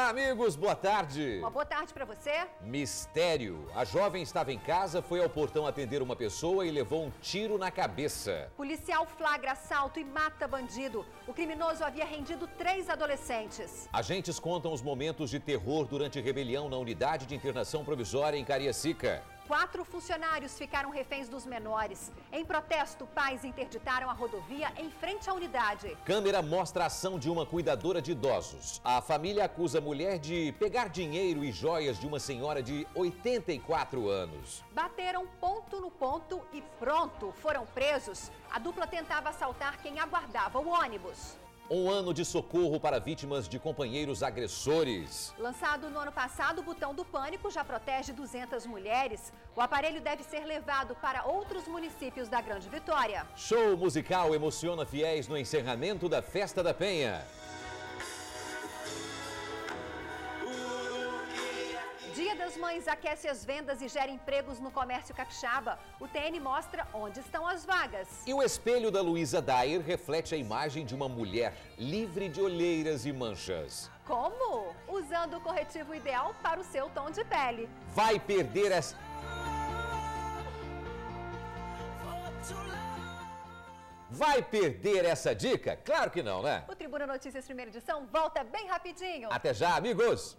Olá, amigos, boa tarde. Uma boa tarde para você. Mistério. A jovem estava em casa, foi ao portão atender uma pessoa e levou um tiro na cabeça. Policial flagra assalto e mata bandido. O criminoso havia rendido 3 adolescentes. Agentes contam os momentos de terror durante rebelião na unidade de internação provisória em Cariacica. 4 funcionários ficaram reféns dos menores. Em protesto, pais interditaram a rodovia em frente à unidade. Câmera mostra a ação de uma cuidadora de idosos. A família acusa a mulher de pegar dinheiro e joias de uma senhora de 84 anos. Bateram ponto no ponto e pronto, foram presos. A dupla tentava assaltar quem aguardava o ônibus. Um ano de socorro para vítimas de companheiros agressores. Lançado no ano passado, o Botão do Pânico já protege 200 mulheres. O aparelho deve ser levado para outros municípios da Grande Vitória. Show musical emociona fiéis no encerramento da Festa da Penha. Dia das Mães aquece as vendas e gera empregos no comércio capixaba. O TN mostra onde estão as vagas. E o espelho da Luísa Dair reflete a imagem de uma mulher livre de olheiras e manchas. Como? Usando o corretivo ideal para o seu tom de pele. Vai perder essa... Vai perder essa dica? Claro que não, né? O Tribuna Notícias primeira edição volta bem rapidinho. Até já, amigos!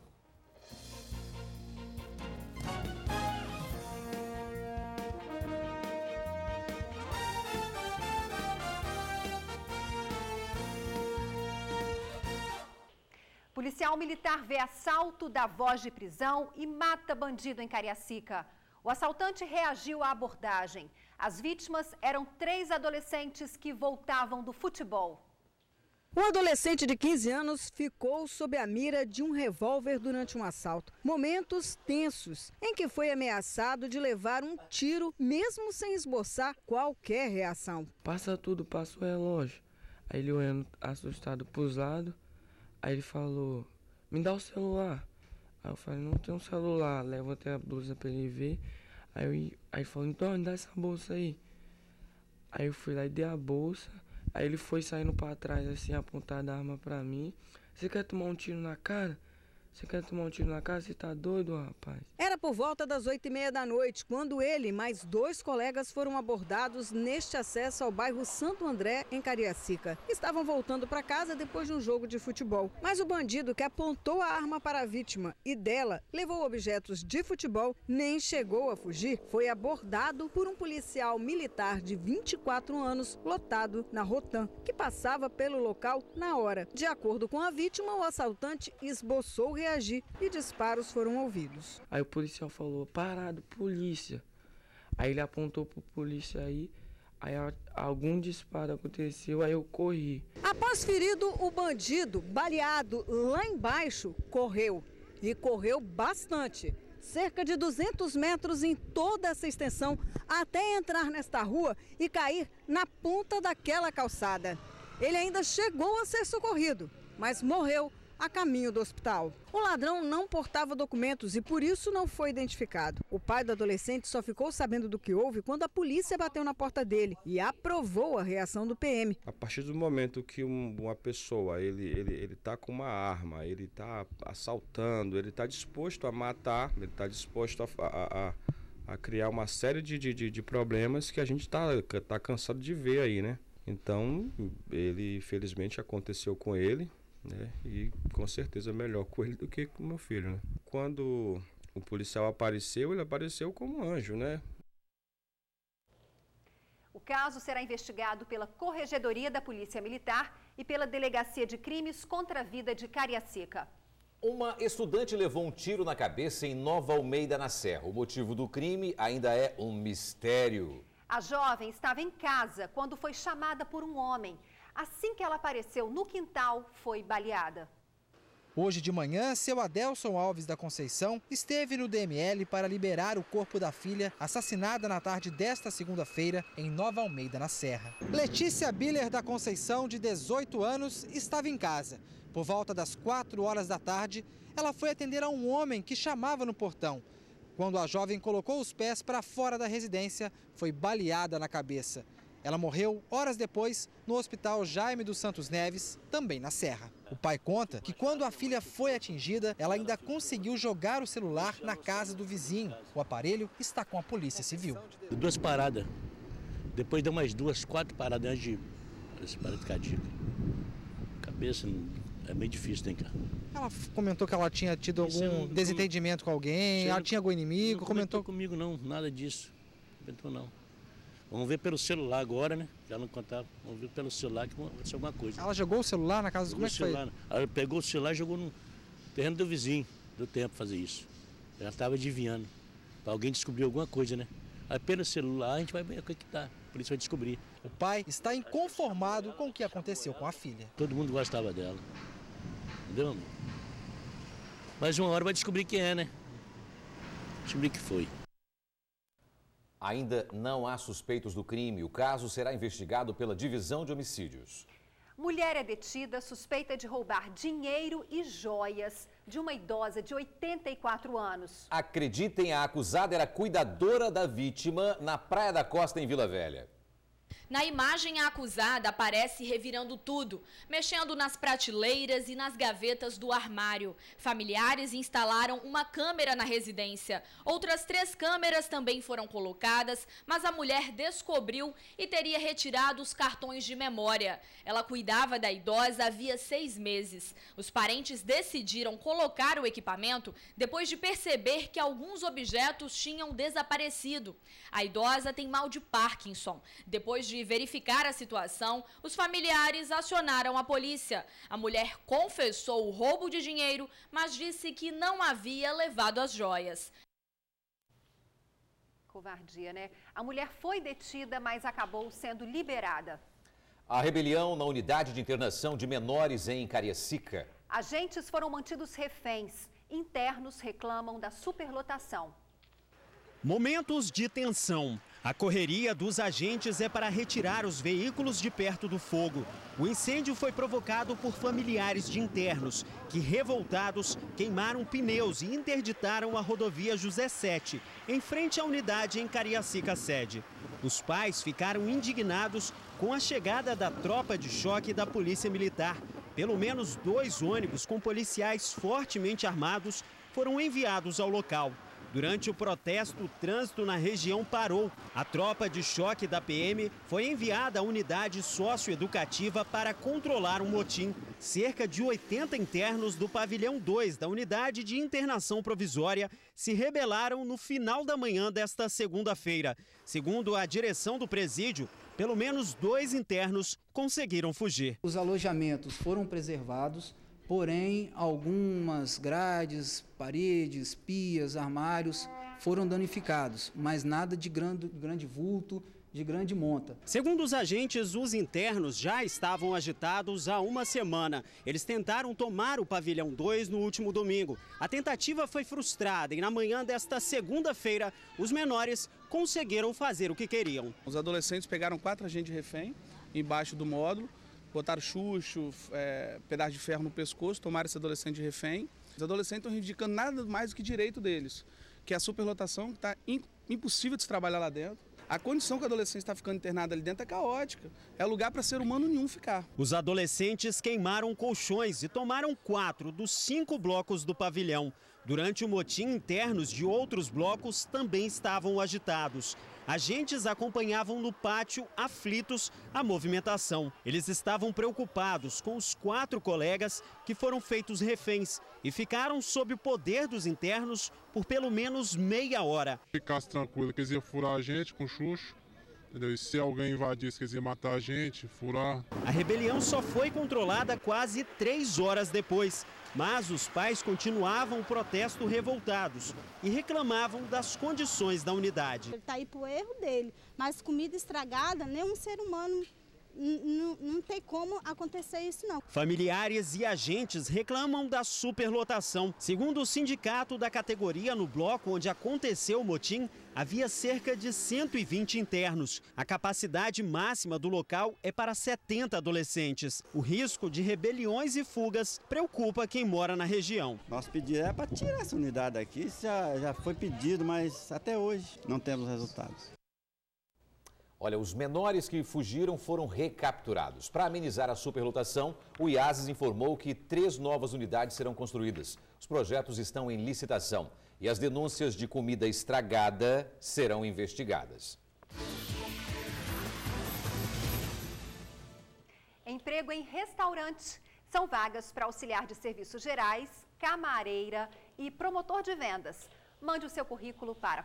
Policial militar vê assalto, dá voz de prisão e mata bandido em Cariacica. O assaltante reagiu à abordagem. As vítimas eram 3 adolescentes que voltavam do futebol. Um adolescente de 15 anos ficou sob a mira de um revólver durante um assalto. Momentos tensos em que foi ameaçado de levar um tiro, mesmo sem esboçar qualquer reação. Passa tudo, passa o relógio. Aí ele olhando assustado para os lados. Aí ele falou, me dá o celular. Aí eu falei, não tenho celular. Levantei a blusa pra ele ver. Aí ele falou, então me dá essa bolsa aí. Aí eu fui lá e dei a bolsa. Aí ele foi saindo pra trás assim, apontando a arma pra mim. Você quer tomar um tiro na cara? Você quer tomar um tiro na cara? Você tá doido, rapaz? Era por volta das 8h30 da noite, quando ele e mais 2 colegas foram abordados neste acesso ao bairro Santo André, em Cariacica. Estavam voltando para casa depois de um jogo de futebol. Mas o bandido que apontou a arma para a vítima e dela levou objetos de futebol, nem chegou a fugir. Foi abordado por um policial militar de 24 anos, lotado na Rotan, que passava pelo local na hora. De acordo com a vítima, o assaltante esboçou reagir e disparos foram ouvidos. Aí o policial falou, parado, polícia. Aí ele apontou pro polícia aí algum disparo aconteceu, aí eu corri. Após ferido, o bandido, baleado lá embaixo, correu. E correu bastante. Cerca de 200 metros em toda essa extensão, até entrar nesta rua e cair na ponta daquela calçada. Ele ainda chegou a ser socorrido, mas morreu a caminho do hospital. O ladrão não portava documentos e por isso não foi identificado. O pai do adolescente só ficou sabendo do que houve quando a polícia bateu na porta dele e aprovou a reação do PM. A partir do momento que uma pessoa, ele tá com uma arma, ele tá assaltando, ele tá disposto a matar, ele tá disposto a criar uma série de problemas que a gente tá cansado de ver aí, né? Então, ele, felizmente, aconteceu com ele. Né? E com certeza melhor com ele do que com o meu filho, né? Quando o policial apareceu, ele apareceu como anjo, né? O caso será investigado pela Corregedoria da Polícia Militar e pela Delegacia de Crimes contra a Vida de Cariacica. Uma estudante levou um tiro na cabeça em Nova Almeida, na Serra. O motivo do crime ainda é um mistério. A jovem estava em casa quando foi chamada por um homem. Assim que ela apareceu no quintal, foi baleada. Hoje de manhã, seu Adelson Alves da Conceição esteve no DML para liberar o corpo da filha, assassinada na tarde desta segunda-feira em Nova Almeida, na Serra. Letícia Biller da Conceição, de 18 anos, estava em casa. Por volta das 4 horas da tarde, ela foi atender a um homem que chamava no portão. Quando a jovem colocou os pés para fora da residência, foi baleada na cabeça. Ela morreu horas depois no Hospital Jaime dos Santos Neves, também na Serra. O pai conta que quando a filha foi atingida, ela ainda conseguiu jogar o celular na casa do vizinho. O aparelho está com a Polícia Civil. 2 paradas. Depois deu mais 2, 4 paradas antes de esse parada cardíaca. Cabeça é meio difícil, né, cara? Ela comentou que ela tinha tido algum desentendimento com alguém, ela tinha algum inimigo, não comentou comigo não, nada disso. Não comentou não. Vamos ver pelo celular agora, né? Já não contava. Vamos ver pelo celular que vai ser alguma coisa. Ela jogou o celular na casa do... Como é que foi? Ela pegou o celular e jogou no terreno do vizinho. Deu tempo para fazer isso. Ela estava adivinhando. Para alguém descobrir alguma coisa, né? Aí pelo celular a gente vai ver o que está. A polícia vai descobrir. O pai está inconformado com o que aconteceu com a filha. Todo mundo gostava dela. Entendeu, amor? Mas uma hora vai descobrir quem é, né? Descobrir que foi. Ainda não há suspeitos do crime. O caso será investigado pela Divisão de Homicídios. Mulher é detida suspeita de roubar dinheiro e joias de uma idosa de 84 anos. Acreditem, a acusada era cuidadora da vítima na Praia da Costa, em Vila Velha. Na imagem, a acusada aparece revirando tudo, mexendo nas prateleiras e nas gavetas do armário. Familiares instalaram uma câmera na residência. Outras 3 câmeras também foram colocadas, mas a mulher descobriu e teria retirado os cartões de memória. Ela cuidava da idosa havia 6 meses. Os parentes decidiram colocar o equipamento depois de perceber que alguns objetos tinham desaparecido. A idosa tem mal de Parkinson. Depois de verificar a situação, os familiares acionaram a polícia. A mulher confessou o roubo de dinheiro, mas disse que não havia levado as joias. Covardia, né? A mulher foi detida, mas acabou sendo liberada. A rebelião na unidade de internação de menores em Cariacica. Agentes foram mantidos reféns. Internos reclamam da superlotação. Momentos de tensão. A correria dos agentes é para retirar os veículos de perto do fogo. O incêndio foi provocado por familiares de internos, que, revoltados, queimaram pneus e interditaram a rodovia José Sete, em frente à unidade em Cariacica sede. Os pais ficaram indignados com a chegada da tropa de choque da Polícia Militar. Pelo menos 2 ônibus com policiais fortemente armados foram enviados ao local. Durante o protesto, o trânsito na região parou. A tropa de choque da PM foi enviada à unidade socioeducativa para controlar o motim. Cerca de 80 internos do pavilhão 2 da unidade de internação provisória se rebelaram no final da manhã desta segunda-feira. Segundo a direção do presídio, pelo menos 2 internos conseguiram fugir. Os alojamentos foram preservados. Porém, algumas grades, paredes, pias, armários foram danificados, mas nada de grande vulto, de grande monta. Segundo os agentes, os internos já estavam agitados há uma semana. Eles tentaram tomar o pavilhão 2 no último domingo. A tentativa foi frustrada e na manhã desta segunda-feira, os menores conseguiram fazer o que queriam. Os adolescentes pegaram 4 agentes de refém embaixo do módulo, botaram chucho, pedaço de ferro no pescoço, tomaram esse adolescente de refém. Os adolescentes estão reivindicando nada mais do que direito deles, que é a superlotação, que está impossível de se trabalhar lá dentro. A condição que o adolescente está ficando internado ali dentro é caótica. É lugar para ser humano nenhum ficar. Os adolescentes queimaram colchões e tomaram 4 dos 5 blocos do pavilhão. Durante o motim, internos de outros blocos também estavam agitados. Agentes acompanhavam no pátio, aflitos, a movimentação. Eles estavam preocupados com os 4 colegas que foram feitos reféns e ficaram sob o poder dos internos por pelo menos meia hora. Ficasse tranquilo, que eles iam furar a gente com chucho. Entendeu? E se alguém invadisse, que eles iam matar a gente, furar. A rebelião só foi controlada quase 3 horas depois. Mas os pais continuavam o protesto revoltados e reclamavam das condições da unidade. Ele está aí por erro dele, mas comida estragada, nenhum ser humano não tem como acontecer isso não. Familiares e agentes reclamam da superlotação. Segundo o sindicato da categoria, no bloco onde aconteceu o motim, havia cerca de 120 internos. A capacidade máxima do local é para 70 adolescentes. O risco de rebeliões e fugas preocupa quem mora na região. Nosso pedido é para tirar essa unidade daqui. Já foi pedido, mas até hoje não temos resultados. Olha, os menores que fugiram foram recapturados. Para amenizar a superlotação, o IASES informou que 3 novas unidades serão construídas. Os projetos estão em licitação e as denúncias de comida estragada serão investigadas. Emprego em restaurante. São vagas para auxiliar de serviços gerais, camareira e promotor de vendas. Mande o seu currículo para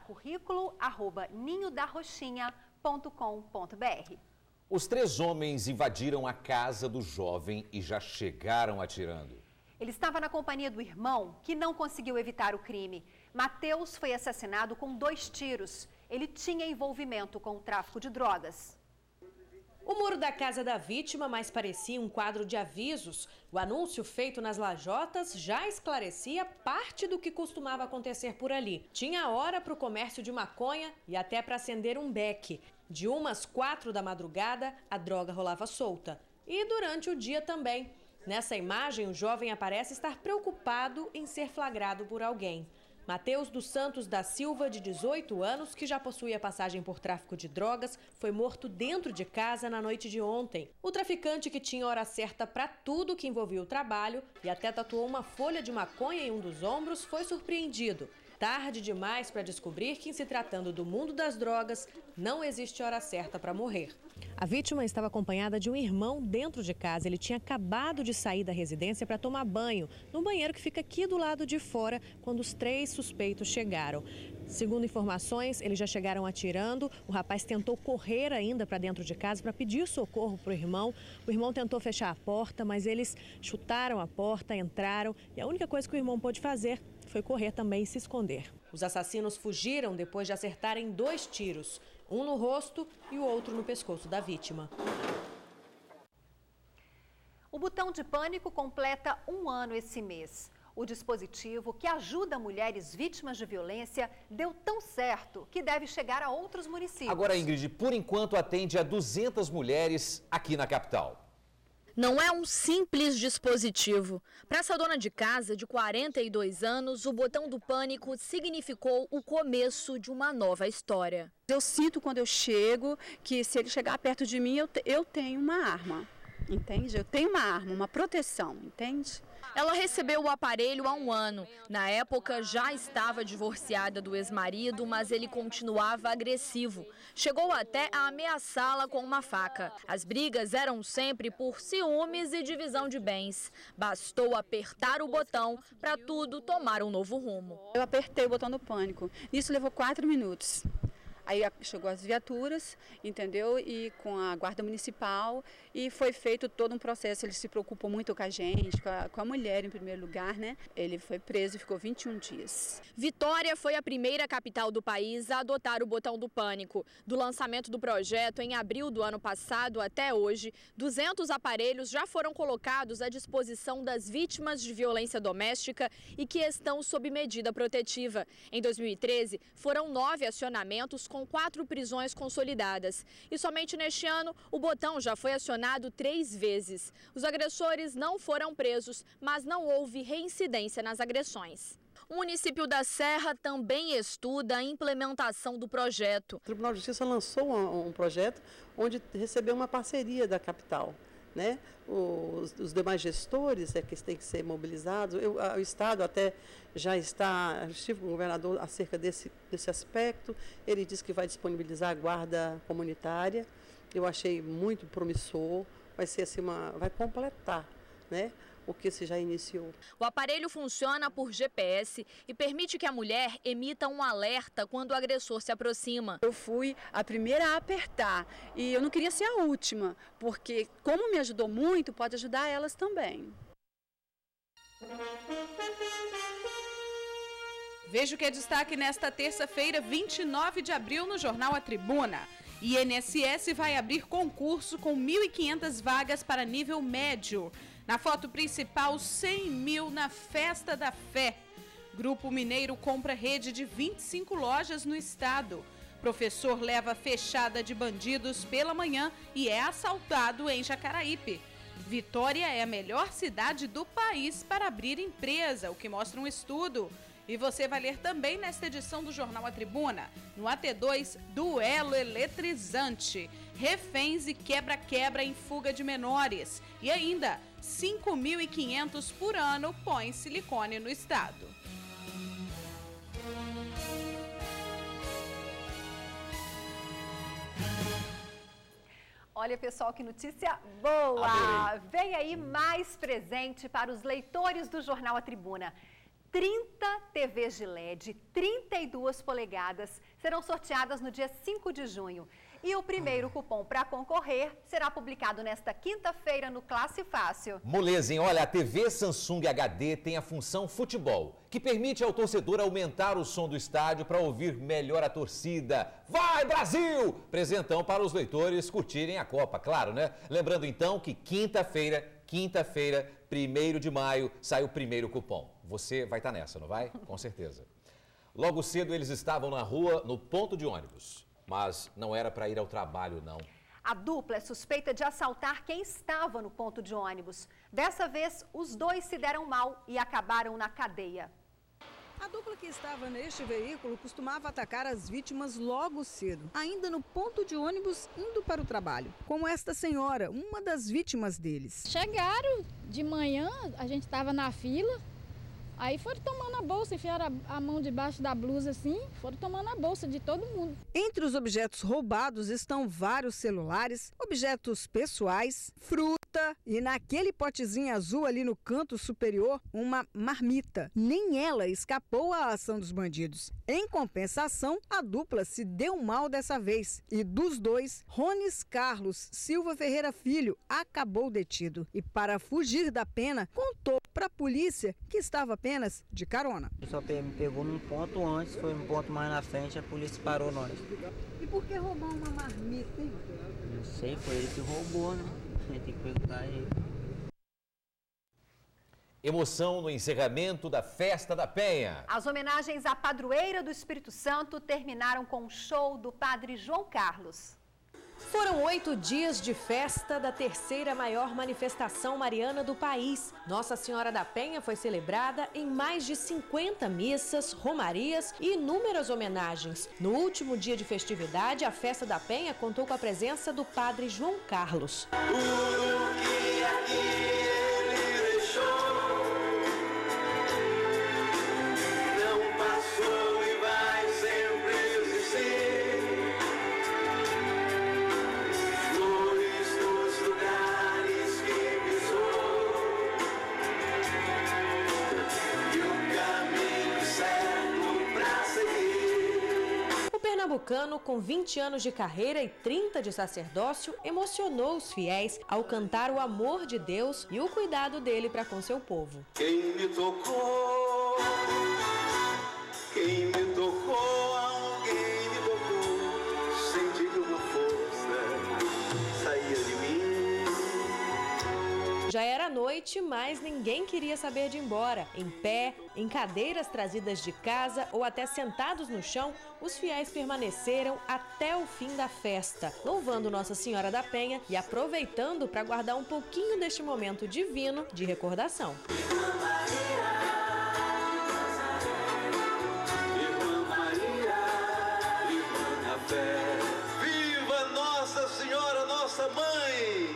currículo@ninhodarrochinha.com.br. Os 3 homens invadiram a casa do jovem e já chegaram atirando. Ele estava na companhia do irmão, que não conseguiu evitar o crime. Mateus foi assassinado com 2 tiros. Ele tinha envolvimento com o tráfico de drogas. O muro da casa da vítima mais parecia um quadro de avisos. O anúncio feito nas lajotas já esclarecia parte do que costumava acontecer por ali. Tinha hora para o comércio de maconha e até para acender um beck. De umas 4 da madrugada, a droga rolava solta. E durante o dia também. Nessa imagem, o jovem aparece estar preocupado em ser flagrado por alguém. Mateus dos Santos da Silva, de 18 anos, que já possuía passagem por tráfico de drogas, foi morto dentro de casa na noite de ontem. O traficante, que tinha hora certa para tudo que envolvia o trabalho e até tatuou uma folha de maconha em um dos ombros, foi surpreendido. Tarde demais para descobrir que, em se tratando do mundo das drogas, não existe hora certa para morrer. A vítima estava acompanhada de um irmão dentro de casa. Ele tinha acabado de sair da residência para tomar banho, no banheiro que fica aqui do lado de fora, quando os 3 suspeitos chegaram. Segundo informações, eles já chegaram atirando. O rapaz tentou correr ainda para dentro de casa para pedir socorro para o irmão. O irmão tentou fechar a porta, mas eles chutaram a porta, entraram e a única coisa que o irmão pôde fazer foi correr também e se esconder. Os assassinos fugiram depois de acertarem 2 tiros, um no rosto e o outro no pescoço da vítima. O botão de pânico completa 1 ano esse mês. O dispositivo que ajuda mulheres vítimas de violência deu tão certo que deve chegar a outros municípios. Agora, Ingrid, por enquanto atende a 200 mulheres aqui na capital. Não é um simples dispositivo. Para essa dona de casa de 42 anos, o botão do pânico significou o começo de uma nova história. Eu sinto quando eu chego que se ele chegar perto de mim, eu tenho uma arma, entende? Eu tenho uma arma, uma proteção, entende? Ela recebeu o aparelho há 1 ano. Na época, já estava divorciada do ex-marido, mas ele continuava agressivo. Chegou até a ameaçá-la com uma faca. As brigas eram sempre por ciúmes e divisão de bens. Bastou apertar o botão para tudo tomar um novo rumo. Eu apertei o botão do pânico. Isso levou 4 minutos. Aí chegou as viaturas, entendeu? E com a guarda municipal e foi feito todo um processo. Ele se preocupou muito com a gente, com a mulher em primeiro lugar, né? Ele foi preso e ficou 21 dias. Vitória foi a primeira capital do país a adotar o botão do pânico. Do lançamento do projeto em abril do ano passado até hoje, 200 aparelhos já foram colocados à disposição das vítimas de violência doméstica e que estão sob medida protetiva. Em 2013, foram 9 acionamentos com 4 prisões consolidadas. E somente neste ano, o botão já foi acionado 3 vezes. Os agressores não foram presos, mas não houve reincidência nas agressões. O município da Serra também estuda a implementação do projeto. O Tribunal de Justiça lançou um projeto onde recebeu uma parceria da capital, né? Os demais gestores que têm que ser mobilizados. O Estado até já está, eu estive com o governador acerca desse aspecto. Ele disse que vai disponibilizar a guarda comunitária. Eu achei muito promissor. Vai ser assim vai completar, né, o que se já iniciou. O aparelho funciona por GPS e permite que a mulher emita um alerta quando o agressor se aproxima. Eu fui a primeira a apertar e eu não queria ser a última, porque como me ajudou muito, pode ajudar elas também. Veja o que é destaque nesta terça-feira, 29 de abril, no jornal A Tribuna. INSS vai abrir concurso com 1.500 vagas para nível médio. Na foto principal, 100 mil na Festa da Fé. Grupo Mineiro compra rede de 25 lojas no estado. Professor leva fechada de bandidos pela manhã e é assaltado em Jacaraípe. Vitória é a melhor cidade do país para abrir empresa, o que mostra um estudo. E você vai ler também nesta edição do Jornal A Tribuna. No AT2, duelo eletrizante. Reféns e quebra-quebra em fuga de menores. E ainda, 5.500 por ano põe silicone no estado. Olha, pessoal, que notícia boa! Adorei. Vem aí mais presente para os leitores do Jornal A Tribuna. 30 TVs de LED, 32 polegadas, serão sorteadas no dia 5 de junho. E o primeiro cupom para concorrer será publicado nesta quinta-feira no Classe Fácil. Moleza, hein? Olha, a TV Samsung HD tem a função futebol, que permite ao torcedor aumentar o som do estádio para ouvir melhor a torcida. Vai, Brasil! Presentão para os leitores curtirem a Copa, claro, né? Lembrando então que quinta-feira, 1º de maio, sai o primeiro cupom. Você vai estar nessa, não vai? Com certeza. Logo cedo eles estavam na rua, no ponto de ônibus. Mas não era para ir ao trabalho, não. A dupla é suspeita de assaltar quem estava no ponto de ônibus. Dessa vez, os dois se deram mal e acabaram na cadeia. A dupla que estava neste veículo costumava atacar as vítimas logo cedo, ainda no ponto de ônibus indo para o trabalho. Como esta senhora, uma das vítimas deles. Chegaram de manhã, a gente estava na fila. Aí foram tomando a bolsa, enfiaram a mão debaixo da blusa assim, foram tomando a bolsa de todo mundo. Entre os objetos roubados estão vários celulares, objetos pessoais, fruta e naquele potezinho azul ali no canto superior, uma marmita. Nem ela escapou à ação dos bandidos. Em compensação, a dupla se deu mal dessa vez. E dos dois, Rones Carlos Silva Ferreira Filho acabou detido. E para fugir da pena, contou para a polícia que estava apenas de carona. Só me pegou num ponto antes, foi um ponto mais na frente, a polícia parou nós. E por que roubar uma marmita, hein? Não sei, foi ele que roubou, né? A gente tem que perguntar a ele. Emoção no encerramento da Festa da Penha. As homenagens à padroeira do Espírito Santo terminaram com o show do padre João Carlos. Foram 8 dias de festa da terceira maior manifestação mariana do país. Nossa Senhora da Penha foi celebrada em mais de 50 missas, romarias e inúmeras homenagens. No último dia de festividade, a Festa da Penha contou com a presença do padre João Carlos. Pernambucano, com 20 anos de carreira e 30 de sacerdócio, emocionou os fiéis ao cantar o amor de Deus e o cuidado dele para com seu povo. Quem me tocou, alguém me tocou, senti que uma força saía de mim. Já era noite, mas ninguém queria saber de ir embora. Em pé, em cadeiras trazidas de casa ou até sentados no chão, os fiéis permaneceram até o fim da festa, louvando Nossa Senhora da Penha e aproveitando para guardar um pouquinho deste momento divino de recordação. Irmã Maria, irmã da fé, viva Nossa Senhora, nossa mãe!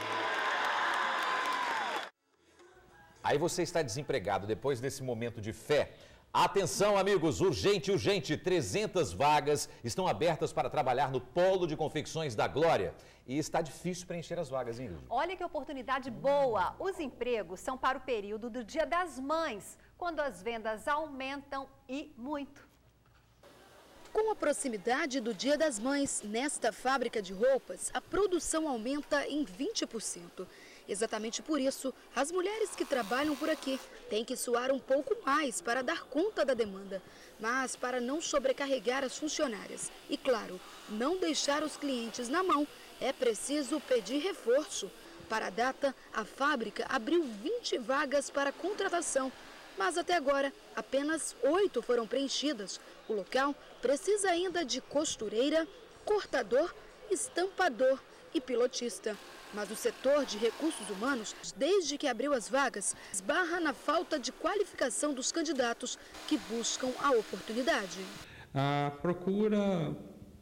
Aí você está desempregado depois desse momento de fé. Atenção, amigos, urgente, urgente, 300 vagas estão abertas para trabalhar no Polo de Confecções da Glória. E está difícil preencher as vagas, hein, Lídia? Olha que oportunidade boa! Os empregos são para o período do Dia das Mães, quando as vendas aumentam e muito. Com a proximidade do Dia das Mães, nesta fábrica de roupas, a produção aumenta em 20%. Exatamente por isso, as mulheres que trabalham por aqui têm que suar um pouco mais para dar conta da demanda, mas para não sobrecarregar as funcionárias. E claro, não deixar os clientes na mão, é preciso pedir reforço. Para a data, a fábrica abriu 20 vagas para contratação, mas até agora apenas 8 foram preenchidas. O local precisa ainda de costureira, cortador, estampador e pilotista. Mas o setor de recursos humanos, desde que abriu as vagas, esbarra na falta de qualificação dos candidatos que buscam a oportunidade. A procura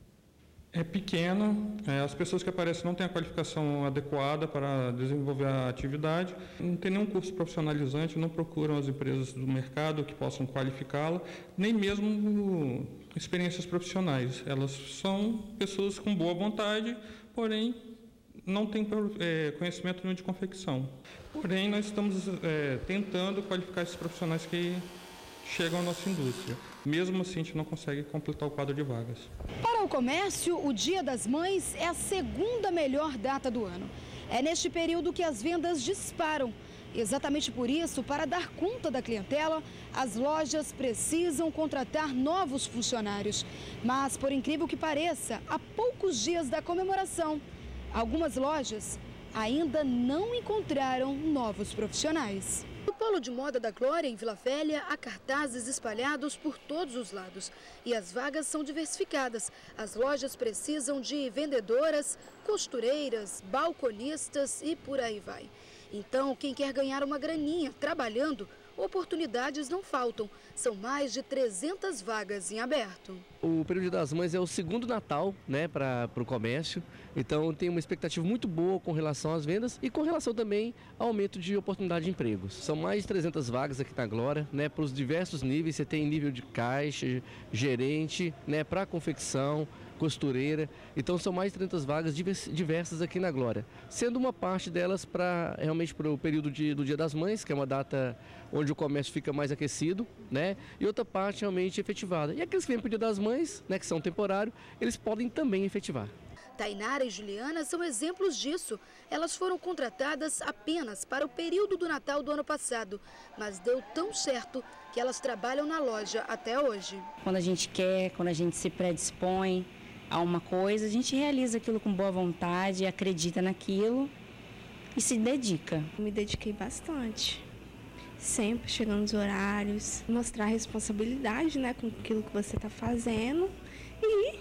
é pequena, as pessoas que aparecem não têm a qualificação adequada para desenvolver a atividade, não tem nenhum curso profissionalizante, não procuram as empresas do mercado que possam qualificá-la, nem mesmo experiências profissionais. Elas são pessoas com boa vontade, porém não têm conhecimento nenhum de confecção. Porém, nós estamos tentando qualificar esses profissionais que chegam à nossa indústria. Mesmo assim, a gente não consegue completar o quadro de vagas. Para o comércio, o Dia das Mães é a segunda melhor data do ano. É neste período que as vendas disparam. Exatamente por isso, para dar conta da clientela, as lojas precisam contratar novos funcionários. Mas, por incrível que pareça, há poucos dias da comemoração, algumas lojas ainda não encontraram novos profissionais. No polo de moda da Glória, em Vila Velha, há cartazes espalhados por todos os lados. E as vagas são diversificadas. As lojas precisam de vendedoras, costureiras, balconistas e por aí vai. Então, quem quer ganhar uma graninha trabalhando, oportunidades não faltam. São mais de 300 vagas em aberto. O período das Mães é o segundo Natal, né, para o comércio. Então tem uma expectativa muito boa com relação às vendas e com relação também ao aumento de oportunidade de empregos. São mais de 300 vagas aqui na Glória, né, para os diversos níveis. Você tem nível de caixa, gerente, né, para confecção, costureira. Então são mais de 300 vagas diversas aqui na Glória, sendo uma parte delas realmente para o período do Dia das Mães, que é uma data onde o comércio fica mais aquecido, né? E outra parte realmente efetivada. E aqueles que vêm para o Dia das Mães, né, que são temporários, eles podem também efetivar. Tainara e Juliana são exemplos disso. Elas foram contratadas apenas para o período do Natal do ano passado, mas deu tão certo que elas trabalham na loja até hoje. Quando a gente quer, quando a gente se predispõe a uma coisa, a gente realiza aquilo com boa vontade, acredita naquilo e se dedica. Me dediquei bastante, sempre chegando nos horários, mostrar responsabilidade, né, com aquilo que você está fazendo e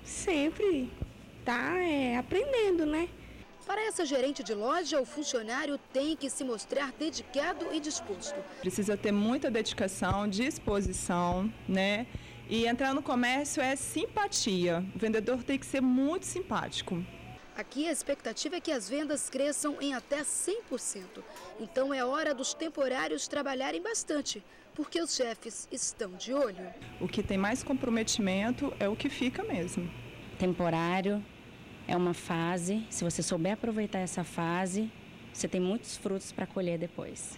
sempre tá aprendendo, né? Para essa gerente de loja, o funcionário tem que se mostrar dedicado e disposto. Precisa ter muita dedicação, disposição, né? E entrar no comércio é simpatia. O vendedor tem que ser muito simpático. Aqui a expectativa é que as vendas cresçam em até 100%. Então é hora dos temporários trabalharem bastante, porque os chefes estão de olho. O que tem mais comprometimento é o que fica mesmo. Temporário é uma fase, se você souber aproveitar essa fase, você tem muitos frutos para colher depois.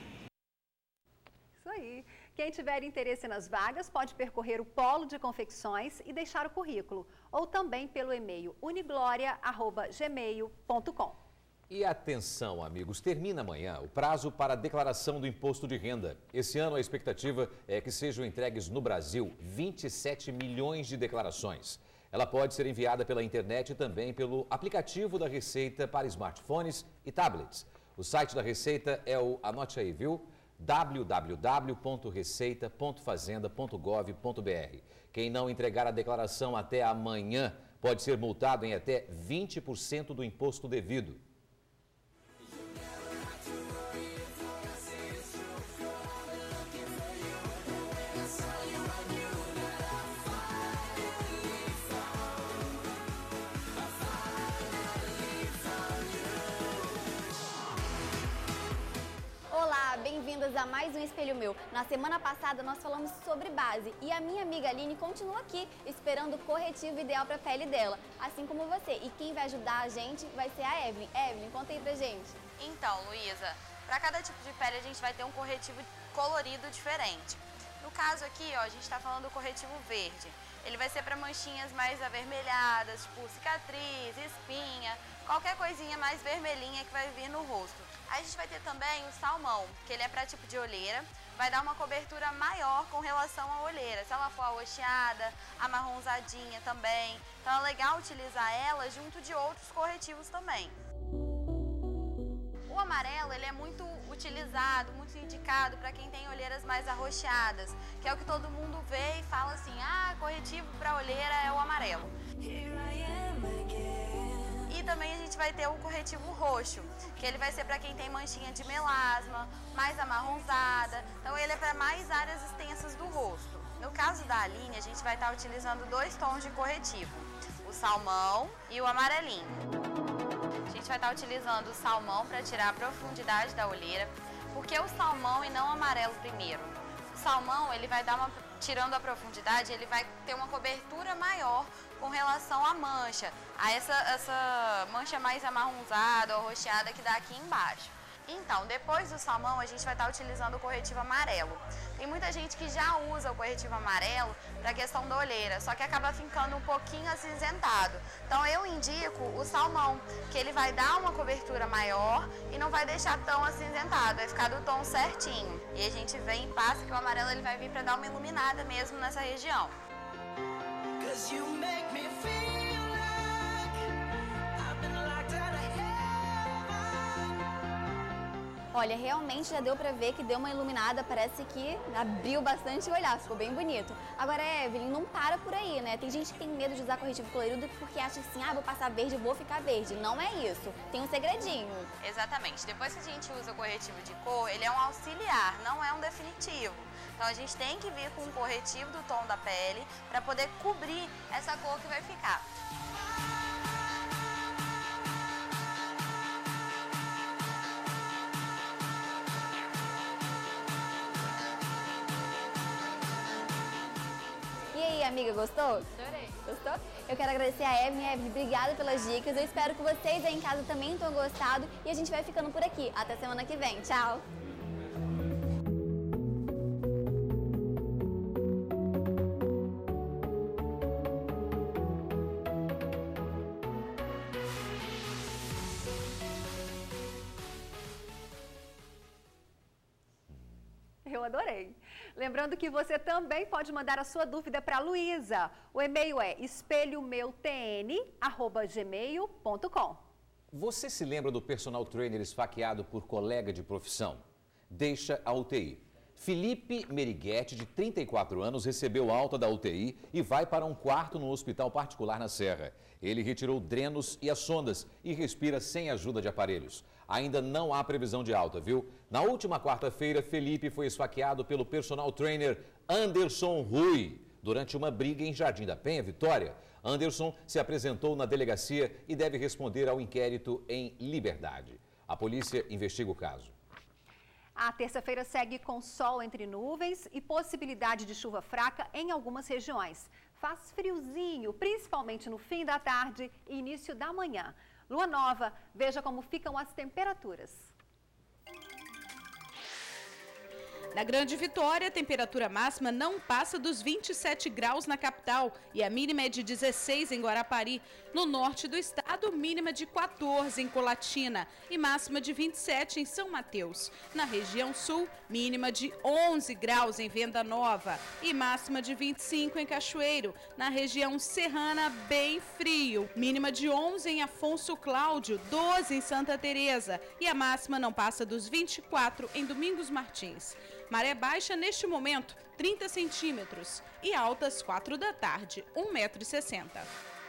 Isso aí. Quem tiver interesse nas vagas pode percorrer o Polo de Confecções e deixar o currículo, ou também pelo e-mail unigloria@gmail.com. E atenção, amigos, termina amanhã o prazo para a declaração do imposto de renda. Esse ano a expectativa é que sejam entregues no Brasil 27 milhões de declarações. Ela pode ser enviada pela internet e também pelo aplicativo da Receita para smartphones e tablets. O site da Receita é anote aí, viu? www.receita.fazenda.gov.br. Quem não entregar a declaração até amanhã pode ser multado em até 20% do imposto devido. Olá, bem-vindas a mais um Espelho Meu. Na semana passada nós falamos sobre base e a minha amiga Aline continua aqui esperando o corretivo ideal para a pele dela, assim como você. E quem vai ajudar a gente vai ser a Evelyn. Evelyn, conta aí pra gente. Então, Luísa, para cada tipo de pele a gente vai ter um corretivo colorido diferente. No caso aqui, ó, a gente está falando do corretivo verde. Ele vai ser para manchinhas mais avermelhadas, tipo cicatriz, espinha, qualquer coisinha mais vermelhinha que vai vir no rosto. Aí a gente vai ter também o salmão, que ele é para tipo de olheira, vai dar uma cobertura maior com relação à olheira. Se ela for arroxeada, amarronzadinha também. Então é legal utilizar ela junto de outros corretivos também. O amarelo, ele é muito utilizado, muito indicado para quem tem olheiras mais arroxeadas, que é o que todo mundo vê e fala assim, corretivo para olheira é o amarelo. E também a gente vai ter o corretivo roxo, que ele vai ser para quem tem manchinha de melasma, mais amarronzada, então ele é para mais áreas extensas do rosto. No caso da Aline, a gente vai estar utilizando 2 tons de corretivo, o salmão e o amarelinho. A gente vai estar utilizando o salmão para tirar a profundidade da olheira. Por que o salmão e não o amarelo primeiro? O salmão, ele vai dar tirando a profundidade, ele vai ter uma cobertura maior com relação à mancha, a essa mancha mais amarronzada ou roxeada que dá aqui embaixo. Então, depois do salmão, a gente vai estar utilizando o corretivo amarelo. Tem muita gente que já usa o corretivo amarelo para a questão da olheira, só que acaba ficando um pouquinho acinzentado. Então, eu indico o salmão, que ele vai dar uma cobertura maior e não vai deixar tão acinzentado, vai ficar do tom certinho. E a gente vem e passa que o amarelo ele vai vir para dar uma iluminada mesmo nessa região. Olha, realmente já deu pra ver que deu uma iluminada, parece que abriu bastante o olhar, ficou bem bonito. Agora, Evelyn, não para por aí, né? Tem gente que tem medo de usar corretivo colorido porque acha assim, vou passar verde, vou ficar verde. Não é isso, tem um segredinho. Exatamente, depois que a gente usa o corretivo de cor, ele é um auxiliar, não é um definitivo. Então a gente tem que vir com um corretivo do tom da pele para poder cobrir essa cor que vai ficar. E aí, amiga, gostou? Adorei. Gostou? Eu quero agradecer a Evelyn. Evelyn, obrigada pelas dicas. Eu espero que vocês aí em casa também tenham gostado. E a gente vai ficando por aqui. Até semana que vem. Tchau! Eu adorei. Lembrando que você também pode mandar a sua dúvida para a Luísa. O e-mail é espelhomeutn@gmail.com. Você se lembra do personal trainer esfaqueado por colega de profissão? Deixa a UTI. Felipe Meriguete, de 34 anos, recebeu alta da UTI e vai para um quarto no hospital particular na Serra. Ele retirou drenos e as sondas e respira sem ajuda de aparelhos. Ainda não há previsão de alta, viu? Na última quarta-feira, Felipe foi esfaqueado pelo personal trainer Anderson Rui durante uma briga em Jardim da Penha, Vitória. Anderson se apresentou na delegacia e deve responder ao inquérito em liberdade. A polícia investiga o caso. A terça-feira segue com sol entre nuvens e possibilidade de chuva fraca em algumas regiões. Faz friozinho, principalmente no fim da tarde e início da manhã. Lua nova, veja como ficam as temperaturas. Na Grande Vitória, a temperatura máxima não passa dos 27 graus na capital e a mínima é de 16 em Guarapari. No norte do estado, mínima de 14 em Colatina e máxima de 27 em São Mateus. Na região sul, mínima de 11 graus em Venda Nova e máxima de 25 em Cachoeiro. Na região serrana, bem frio, mínima de 11 em Afonso Cláudio, 12 em Santa Teresa e a máxima não passa dos 24 em Domingos Martins. Maré baixa neste momento, 30 centímetros e altas 4 da tarde, 1,60 m.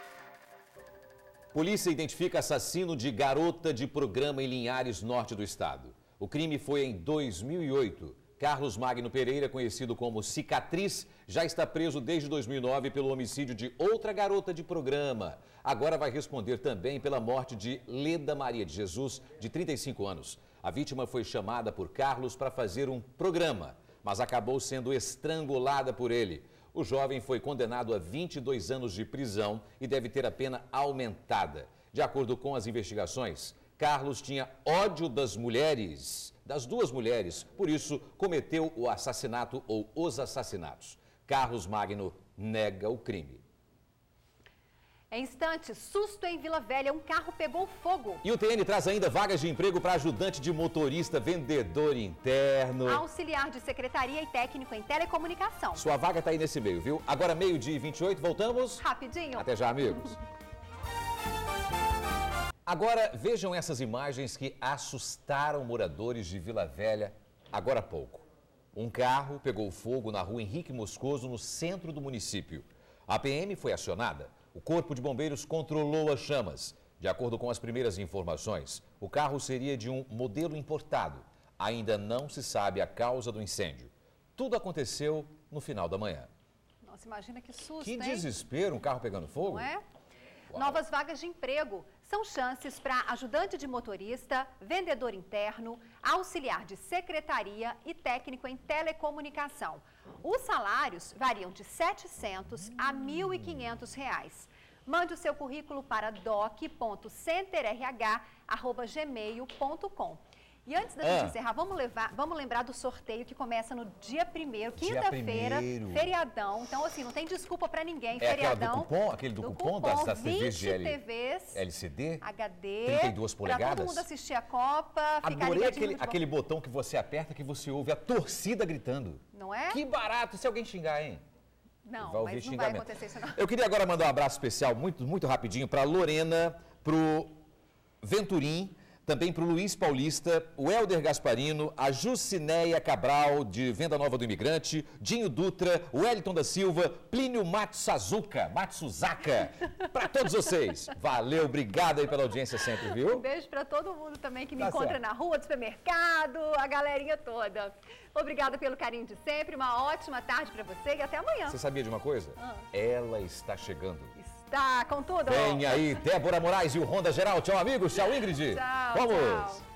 Polícia identifica assassino de garota de programa em Linhares, norte do estado. O crime foi em 2008. Carlos Magno Pereira, conhecido como Cicatriz, já está preso desde 2009 pelo homicídio de outra garota de programa. Agora vai responder também pela morte de Leda Maria de Jesus, de 35 anos. A vítima foi chamada por Carlos para fazer um programa, mas acabou sendo estrangulada por ele. O jovem foi condenado a 22 anos de prisão e deve ter a pena aumentada. De acordo com as investigações, Carlos tinha ódio das mulheres, das duas mulheres, por isso cometeu o assassinato ou os assassinatos. Carlos Magno nega o crime. Em instantes, susto em Vila Velha, um carro pegou fogo. E o TN traz ainda vagas de emprego para ajudante de motorista, vendedor interno. Auxiliar de secretaria e técnico em telecomunicação. Sua vaga está aí nesse meio, viu? Agora 12h28, voltamos? Rapidinho. Até já, amigos. Agora vejam essas imagens que assustaram moradores de Vila Velha agora há pouco. Um carro pegou fogo na rua Henrique Moscoso, no centro do município. A PM foi acionada. O Corpo de Bombeiros controlou as chamas. De acordo com as primeiras informações, o carro seria de um modelo importado. Ainda não se sabe a causa do incêndio. Tudo aconteceu no final da manhã. Nossa, imagina que susto, Que hein? desespero, um carro pegando fogo. Não é? Uau. Novas vagas de emprego são chances para ajudante de motorista, vendedor interno, auxiliar de secretaria e técnico em telecomunicação. Os salários variam de R$ 700 a R$ 1.500. Mande o seu currículo para doc.centerrh@gmail.com. E antes da gente encerrar, vamos lembrar do sorteio que começa no dia 1º, quinta-feira, feriadão. Então, assim, não tem desculpa para ninguém, feriadão. Aquele do cupom das TVs de LCD, HD, 32 polegadas. Para todo mundo assistir a Copa, Adorei aquele botão que você aperta, que você ouve a torcida gritando. Não é? Que barato, se alguém xingar, hein? Não, mas não vai acontecer isso não. Eu queria agora mandar um abraço especial, muito rapidinho, para a Lorena, para o Venturim, também para o Luiz Paulista, o Helder Gasparino, a Jucinéia Cabral, de Venda Nova do Imigrante, Dinho Dutra, o Wellington da Silva, Plínio Matsuzaka, para todos vocês. Valeu, obrigado aí pela audiência sempre, viu? Um beijo para todo mundo também que me encontra na rua, do supermercado, a galerinha toda. Obrigada pelo carinho de sempre, uma ótima tarde para você e até amanhã. Você sabia de uma coisa? Ela está chegando. Tá, com tudo. Vem aí, Débora Moraes e o Ronda Geral. Tchau, amigos. Tchau, Ingrid. Tchau, Vamos. Tchau.